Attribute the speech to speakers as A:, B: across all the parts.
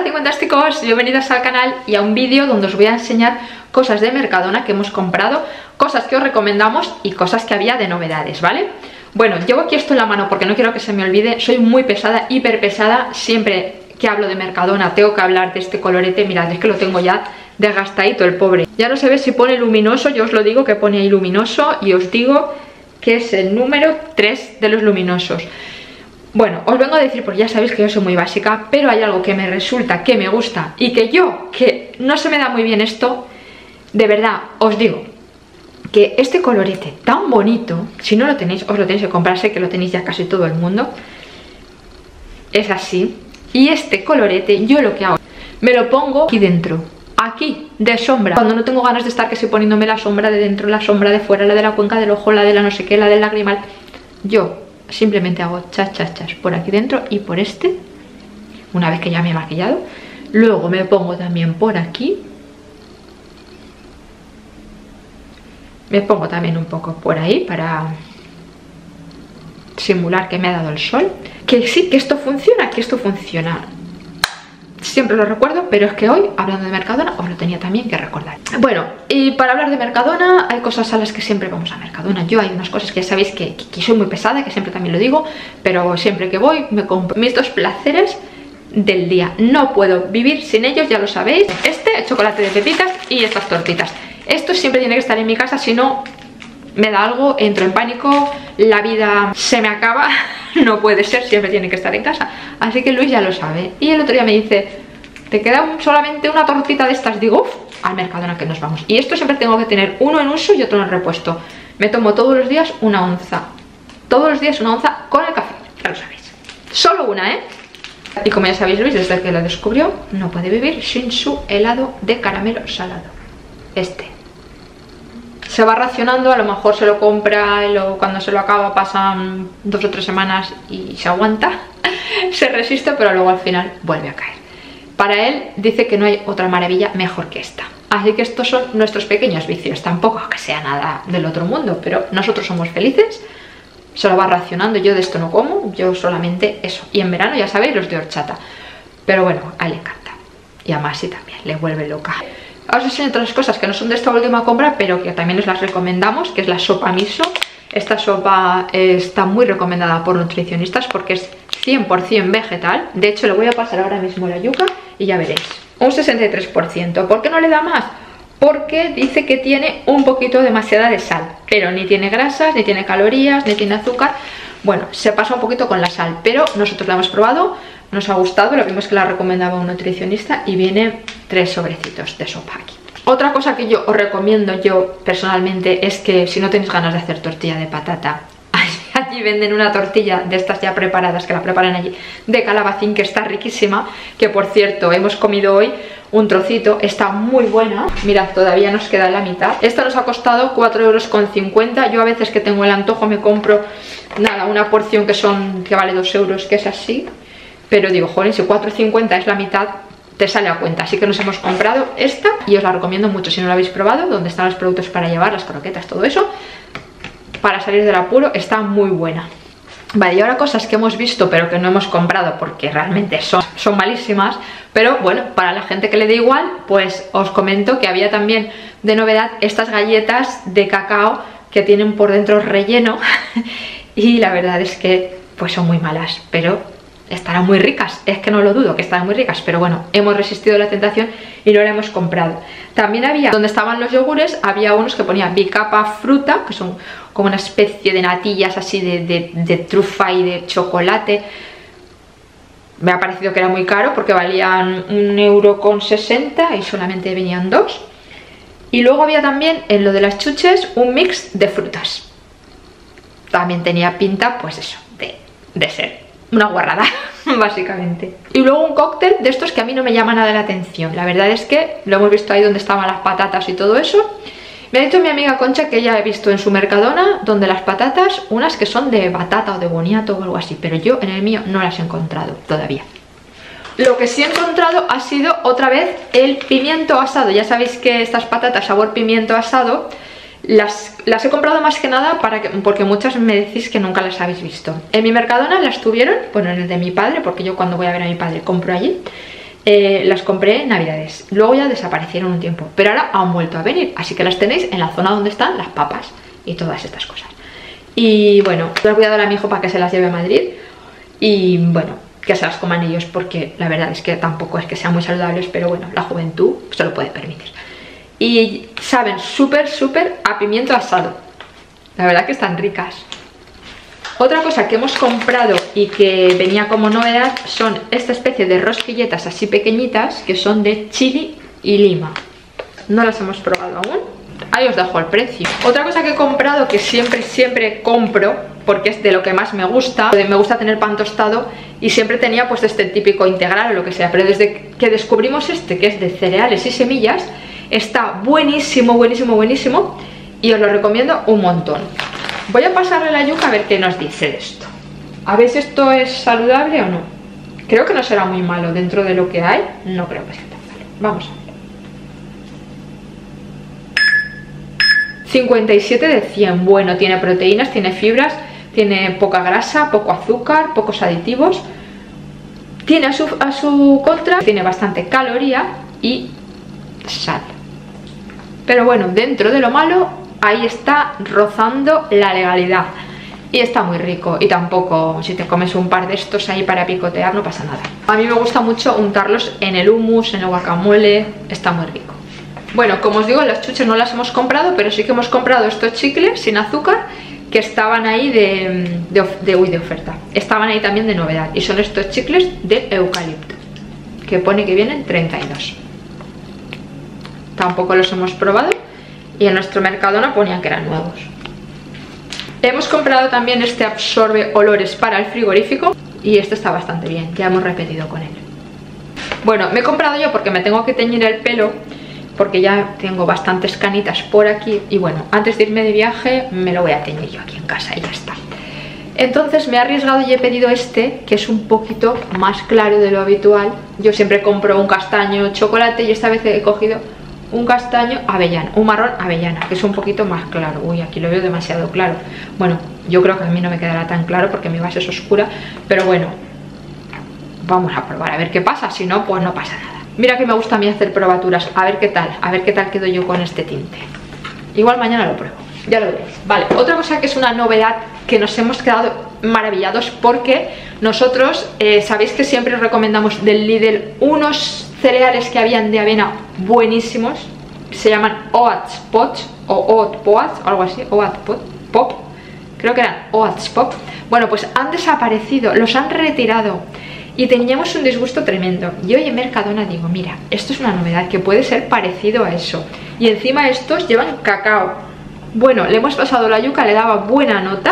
A: Fantásticos, bienvenidos al canal y a un vídeo donde os voy a enseñar cosas de Mercadona que hemos comprado, cosas que os recomendamos y cosas que había de novedades, ¿vale? Bueno, llevo aquí esto en la mano porque no quiero que se me olvide, soy muy pesada, hiper pesada, siempre que hablo de Mercadona tengo que hablar de este colorete, mirad, es que lo tengo ya desgastadito el pobre. Ya no se ve si pone luminoso, yo os lo digo que pone ahí luminoso y os digo que es el número 3 de los luminosos. Bueno, os vengo a decir, porque ya sabéis que yo soy muy básica, pero hay algo que me resulta, que me gusta y que no se me da muy bien esto, de verdad, os digo que este colorete tan bonito, si no lo tenéis, os lo tenéis que comprar, sé que lo tenéis ya casi todo el mundo, es así, y este colorete yo lo que hago, me lo pongo aquí dentro, aquí, de sombra, cuando no tengo ganas de estar que estoy poniéndome la sombra de dentro, la sombra de fuera, la de la cuenca del ojo, la de la no sé qué, la del lagrimal, yo simplemente hago chas por aquí dentro y por este, una vez que ya me he maquillado. Luego me pongo también por aquí, me pongo también un poco por ahí para simular que me ha dado el sol. Que sí, que esto funciona, siempre lo recuerdo, pero es que hoy, hablando de Mercadona, os lo tenía también que recordar. Bueno, y para hablar de Mercadona, hay cosas a las que siempre vamos a Mercadona. Yo hay unas cosas que ya sabéis que soy muy pesada, que siempre también lo digo, pero siempre que voy me compro mis dos placeres del día. No puedo vivir sin ellos, ya lo sabéis. Este, el chocolate de pepitas y estas tortitas. Esto siempre tiene que estar en mi casa, si no me da algo, entro en pánico, la vida se me acaba, no puede ser, siempre tiene que estar en casa. Así que Luis ya lo sabe. Y el otro día me dice, ¿te queda solamente una tortita de estas? Digo, uff, al Mercadona que nos vamos. Y esto siempre tengo que tener uno en uso y otro en repuesto. Me tomo todos los días una onza. Todos los días una onza con el café, ya lo sabéis. Solo una, ¿eh? Y como ya sabéis, Luis, desde que lo descubrió, no puede vivir sin su helado de caramelo salado. Este. Se va racionando, a lo mejor se lo compra y cuando se lo acaba pasan 2 o 3 semanas y se aguanta, se resiste, pero luego al final vuelve a caer. Para él dice que no hay otra maravilla mejor que esta. Así que estos son nuestros pequeños vicios, tampoco que sea nada del otro mundo, pero nosotros somos felices, se lo va racionando, yo de esto no como, yo solamente eso. Y en verano ya sabéis los de horchata, pero bueno, a él le encanta. Y a Masi también, le vuelve loca. Ahora os enseño otras cosas que no son de esta última compra, pero que también os las recomendamos, que es la sopa miso. Esta sopa está muy recomendada por nutricionistas porque es 100% vegetal. De hecho, le voy a pasar ahora mismo la yuca y ya veréis. Un 63%. ¿Por qué no le da más? Porque dice que tiene un poquito demasiada de sal, pero ni tiene grasas, ni tiene calorías, ni tiene azúcar. Bueno, se pasa un poquito con la sal, pero nosotros la hemos probado, nos ha gustado, lo vimos que la recomendaba un nutricionista y viene 3 sobrecitos de sopa aquí. Otra cosa que yo os recomiendo yo personalmente es que si no tenéis ganas de hacer tortilla de patata, allí venden una tortilla de estas ya preparadas, que la preparan allí, de calabacín, que está riquísima, que por cierto hemos comido hoy un trocito, está muy buena. Mirad, todavía nos queda la mitad. Esta nos ha costado 4,50 €. Yo a veces que tengo el antojo me compro, nada, una porción que vale 2 €, que es así. Pero digo, joder, si 4,50 es la mitad, te sale a cuenta. Así que nos hemos comprado esta y os la recomiendo mucho si no la habéis probado, donde están los productos para llevar, las croquetas, todo eso. Para salir del apuro, está muy buena. Vale, y ahora cosas que hemos visto pero que no hemos comprado porque realmente son malísimas, pero bueno, para la gente que le dé igual, pues os comento que había también de novedad estas galletas de cacao que tienen por dentro relleno y la verdad es que pues son muy malas, pero estarán muy ricas, es que no lo dudo que estarán muy ricas, pero bueno, hemos resistido la tentación y no la hemos comprado. También había, donde estaban los yogures, había unos que ponía bicapa fruta, que son como una especie de natillas así de trufa y de chocolate. Me ha parecido que era muy caro porque valían 1,60 € y solamente venían 2. Y luego había también en lo de las chuches un mix de frutas. También tenía pinta, pues eso, de ser una guarrada, básicamente. Y luego un cóctel de estos que a mí no me llama nada la atención. La verdad es que lo hemos visto ahí donde estaban las patatas y todo eso. Me ha dicho mi amiga Concha que ella ha visto en su Mercadona donde las patatas, unas que son de batata o de boniato o algo así, pero yo en el mío no las he encontrado todavía. Lo que sí he encontrado ha sido otra vez el pimiento asado. Ya sabéis que estas patatas sabor pimiento asado las he comprado más que nada porque muchas me decís que nunca las habéis visto. En mi Mercadona las tuvieron, bueno, en el de mi padre, porque yo cuando voy a ver a mi padre compro allí. Las compré en Navidades, luego ya desaparecieron un tiempo, pero ahora han vuelto a venir, así que las tenéis en la zona donde están las papas y todas estas cosas. Y bueno, las voy a dar a mi hijo para que se las lleve a Madrid y bueno, que se las coman ellos, porque la verdad es que tampoco es que sean muy saludables, pero bueno, la juventud se lo puede permitir. Y saben súper a pimiento asado, la verdad que están ricas. Otra cosa que hemos comprado y que venía como novedad son esta especie de rosquilletas así pequeñitas que son de chili y lima. No las hemos probado aún. Ahí os dejo el precio. Otra cosa que he comprado, que siempre compro, porque es de lo que más me gusta tener pan tostado, y siempre tenía pues este típico integral o lo que sea, pero desde que descubrimos este, que es de cereales y semillas, está buenísimo y os lo recomiendo un montón. Voy a pasarle la yuca a ver qué nos dice de esto. A ver si esto es saludable o no. Creo que no será muy malo dentro de lo que hay. No creo que sea tan malo. Vamos a ver. 57 de 100. Bueno, tiene proteínas, tiene fibras, tiene poca grasa, poco azúcar, pocos aditivos. Tiene a su contra, tiene bastante caloría y sal. Pero bueno, dentro de lo malo, ahí está rozando la legalidad. Y está muy rico. Y tampoco, si te comes un par de estos ahí para picotear, no pasa nada. A mí me gusta mucho untarlos en el hummus, en el guacamole. Está muy rico. Bueno, como os digo, las chuches no las hemos comprado, pero sí que hemos comprado estos chicles sin azúcar, que estaban ahí de oferta. Estaban ahí también de novedad. Y son estos chicles de eucalipto, que pone que vienen 32. Tampoco los hemos probado. Y en nuestro Mercadona ponían que eran nuevos. Hemos comprado también este absorbe olores para el frigorífico. Y este está bastante bien, ya hemos repetido con él. Bueno, me he comprado yo porque me tengo que teñir el pelo, porque ya tengo bastantes canitas por aquí. Y bueno, antes de irme de viaje me lo voy a teñir yo aquí en casa y ya está. Entonces me he arriesgado y he pedido este, que es un poquito más claro de lo habitual. Yo siempre compro un castaño chocolate y esta vez he cogido un castaño avellana, un marrón avellana, que es un poquito más claro. Uy, aquí lo veo demasiado claro. Bueno, yo creo que a mí no me quedará tan claro porque mi base es oscura, pero bueno, vamos a probar a ver qué pasa. Si no, pues no pasa nada. Mira que me gusta a mí hacer probaturas, a ver qué tal quedo yo con este tinte. Igual mañana lo pruebo, ya lo veréis. Vale, otra cosa que es una novedad, que nos hemos quedado maravillados, porque nosotros sabéis que siempre os recomendamos del Lidl unos cereales que habían de avena buenísimos, se llaman Oats Pots o Oat Pots o algo así, Oat Pop, creo que eran Oats Pop. Bueno, pues han desaparecido, los han retirado y teníamos un disgusto tremendo. Y hoy en Mercadona digo, mira, esto es una novedad que puede ser parecido a eso, y encima estos llevan cacao. Bueno, le hemos pasado la yuca, le daba buena nota,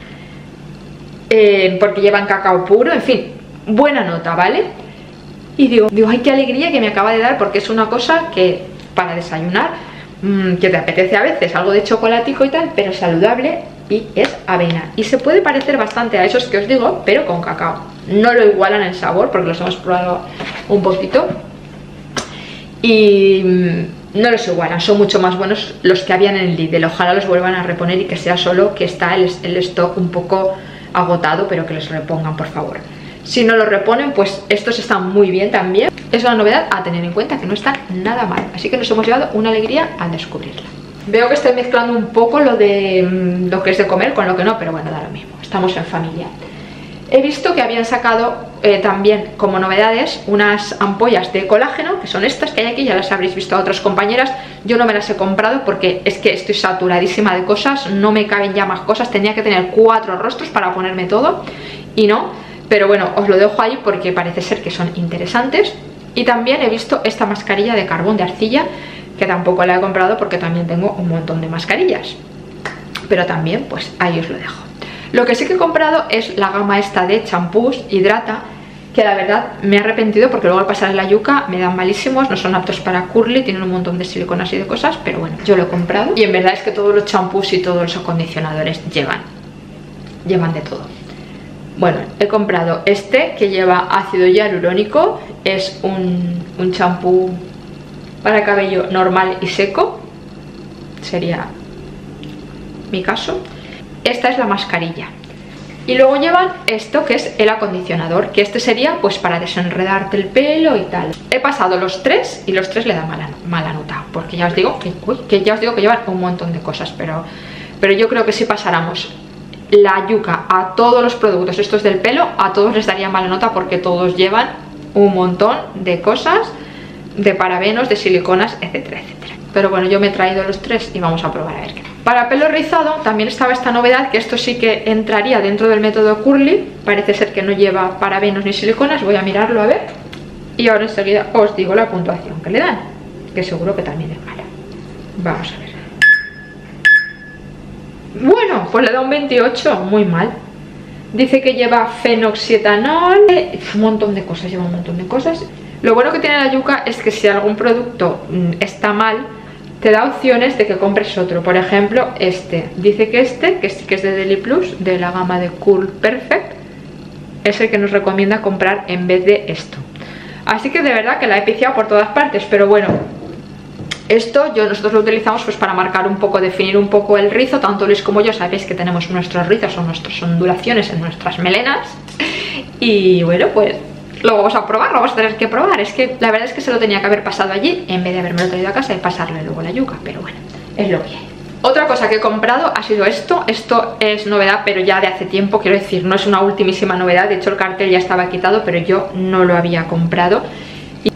A: porque llevan cacao puro, en fin, buena nota, ¿vale? Y digo, ay, qué alegría que me acaba de dar, porque es una cosa que para desayunar, que te apetece a veces, algo de chocolatico y tal, pero saludable, y es avena. Y se puede parecer bastante a esos que os digo, pero con cacao. No lo igualan el sabor, porque los hemos probado un poquito. Y no los igualan, son mucho más buenos los que habían en el Lidl. Ojalá los vuelvan a reponer y que sea solo que está el stock un poco agotado, pero que los repongan, por favor. Si no lo reponen, pues estos están muy bien también. Es una novedad a tener en cuenta, que no están nada mal. Así que nos hemos llevado una alegría al descubrirla. Veo que estoy mezclando un poco lo que es de comer con lo que no, pero bueno, da lo mismo. Estamos en familia. He visto que habían sacado también como novedades unas ampollas de colágeno, que son estas que hay aquí, ya las habréis visto a otras compañeras. Yo no me las he comprado porque es que estoy saturadísima de cosas, no me caben ya más cosas. Tenía que tener 4 rostros para ponerme todo y no. Pero bueno, os lo dejo ahí porque parece ser que son interesantes. Y también he visto esta mascarilla de carbón de arcilla, que tampoco la he comprado porque también tengo un montón de mascarillas. Pero también, pues ahí os lo dejo. Lo que sí que he comprado es la gama esta de champús Hidrata, que la verdad me he arrepentido porque luego al pasar la yuca me dan malísimos, no son aptos para curly, tienen un montón de siliconas y de cosas, pero bueno, yo lo he comprado. Y en verdad es que todos los champús y todos los acondicionadores llevan de todo. Bueno, he comprado este que lleva ácido hialurónico, es un champú para cabello normal y seco, sería mi caso. Esta es la mascarilla, Y luego llevan esto que es el acondicionador, que este sería pues para desenredarte el pelo y tal. He pasado los 3 y los 3 le dan mala nota, porque ya os digo que llevan un montón de cosas, pero yo creo que si pasáramos la yuca a todos los productos estos del pelo, a todos les daría mala nota, porque todos llevan un montón de cosas, de parabenos, de siliconas, etcétera, etcétera. Pero bueno, yo me he traído los 3 y vamos a probar a ver qué. Para pelo rizado también estaba esta novedad, que esto sí que entraría dentro del método curly. Parece ser que no lleva parabenos ni siliconas, voy a mirarlo a ver. Y ahora enseguida os digo la puntuación que le dan, que seguro que también es mala. Vamos a ver. Bueno, pues le da un 28, muy mal. Dice que lleva fenoxietanol, un montón de cosas, lleva un montón de cosas. Lo bueno que tiene la yuca es que si algún producto está mal, te da opciones de que compres otro. Por ejemplo, este. Dice que que es de Deli Plus, de la gama de Cool Perfect, es el que nos recomienda comprar en vez de esto. Así que de verdad que la he piciado por todas partes, pero bueno, esto nosotros lo utilizamos pues para marcar un poco, definir un poco el rizo. Tanto Luis como yo sabéis que tenemos nuestros rizos o nuestras ondulaciones en nuestras melenas. Y bueno, pues lo vamos a probar, lo vamos a tener que probar. Es que la verdad es que se lo tenía que haber pasado allí en vez de haberme traído a casa y pasarle luego la yuca, pero bueno, es lo que hay. Otra cosa que he comprado ha sido esto. Esto es novedad, pero ya de hace tiempo, quiero decir, no es una ultimísima novedad. De hecho el cartel ya estaba quitado, pero yo no lo había comprado. Y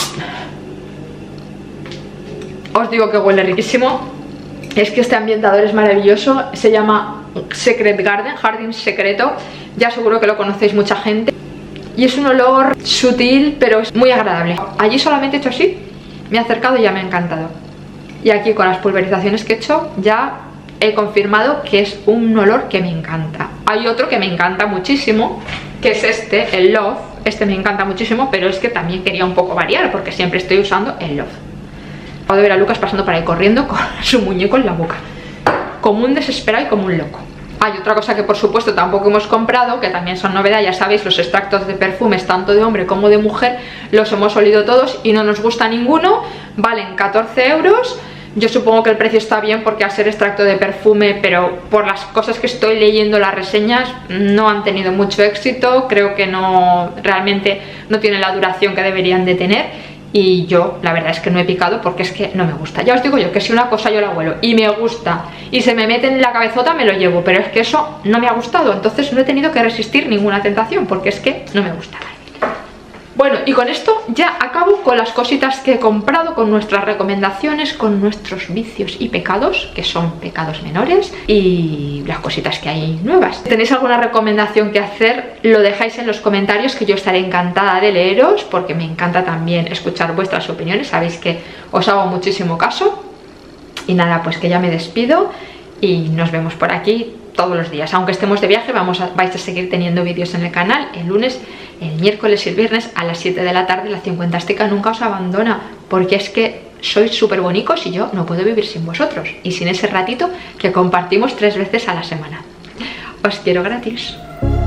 A: os digo que huele riquísimo. Es que este ambientador es maravilloso. Se llama Secret Garden, Jardín Secreto. Ya seguro que lo conocéis mucha gente. Y es un olor sutil, pero es muy agradable. Allí solamente he hecho así, me he acercado y ya me ha encantado. Y aquí con las pulverizaciones que he hecho ya he confirmado que es un olor que me encanta. Hay otro que me encanta muchísimo, que es este, el Love. Este me encanta muchísimo, pero es que también quería un poco variar, porque siempre estoy usando el Love. Acabo de ver a Lucas pasando por ahí corriendo con su muñeco en la boca, como un desesperado y como un loco. Hay otra cosa que por supuesto tampoco hemos comprado, que también son novedad. Ya sabéis, los extractos de perfumes tanto de hombre como de mujer los hemos olido todos y no nos gusta ninguno. Valen 14 euros. Yo supongo que el precio está bien porque al ser extracto de perfume, pero por las cosas que estoy leyendo, las reseñas no han tenido mucho éxito. Creo que realmente no tienen la duración que deberían de tener. Y yo la verdad es que no he picado porque es que no me gusta. Ya os digo yo que si una cosa yo la huelo y me gusta y se me mete en la cabezota, me lo llevo. Pero es que eso no me ha gustado, entonces no he tenido que resistir ninguna tentación porque es que no me gusta. Bueno, y con esto ya acabo con las cositas que he comprado, con nuestras recomendaciones, con nuestros vicios y pecados, que son pecados menores, y las cositas que hay nuevas. Si tenéis alguna recomendación que hacer, lo dejáis en los comentarios, que yo estaré encantada de leeros, porque me encanta también escuchar vuestras opiniones. Sabéis que os hago muchísimo caso. Y nada, pues que ya me despido y nos vemos por aquí todos los días. Aunque estemos de viaje, vais a seguir teniendo vídeos en el canal el lunes, el miércoles y el viernes a las 7 de la tarde. La Cincuentástica nunca os abandona, porque es que sois súper bonicos y yo no puedo vivir sin vosotros y sin ese ratito que compartimos 3 veces a la semana. Os quiero gratis.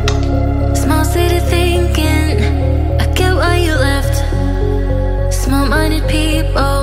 A: Small city thinking, I get why you left. Small-minded people.